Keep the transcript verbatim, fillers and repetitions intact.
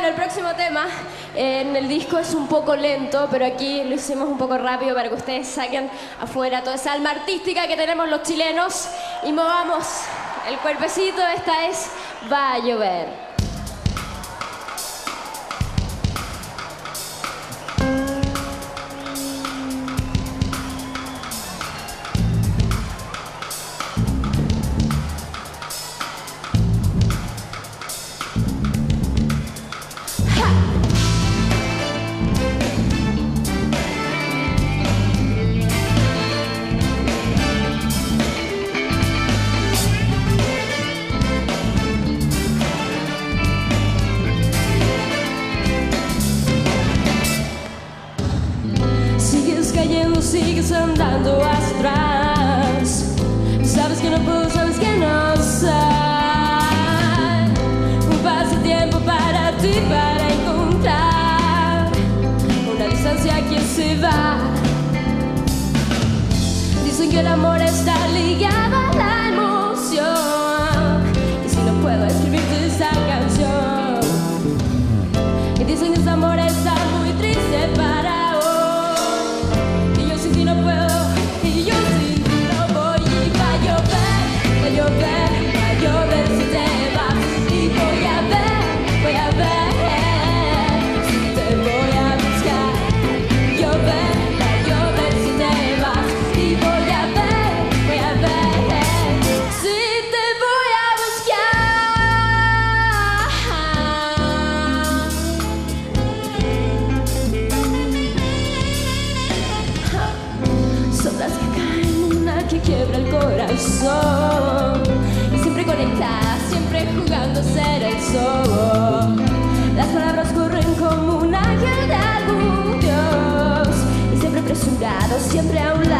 Bueno, el próximo tema en el disco es un poco lento, pero aquí lo hicimos un poco rápido para que ustedes saquen afuera toda esa alma artística que tenemos los chilenos y movamos el cuerpecito. Esta es Va a llover. Sigues andando hacia atrás. Sabes que no puedo, sabes que no soy un pasatiempo para ti, para encontrar una distancia que se va. Dicen que el amor está ligado a la emoción, y si no puedo escribirte esa canción, y dicen que este amor está muy triste para no puedo, y yo sin ti no voy. Y va a llover, va a llover, va a llover si te vas. Y voy a ver, voy a ver si te voy a buscar. Llover, va a llover si te vas. Y voy a ver, voy a ver si te voy a Sombras que caen, una que quiebra el corazón, y siempre conectadas, siempre jugando a ser el sol. Las palabras corren como un ángel de algún dios, y siempre apresurados, siempre a un lado.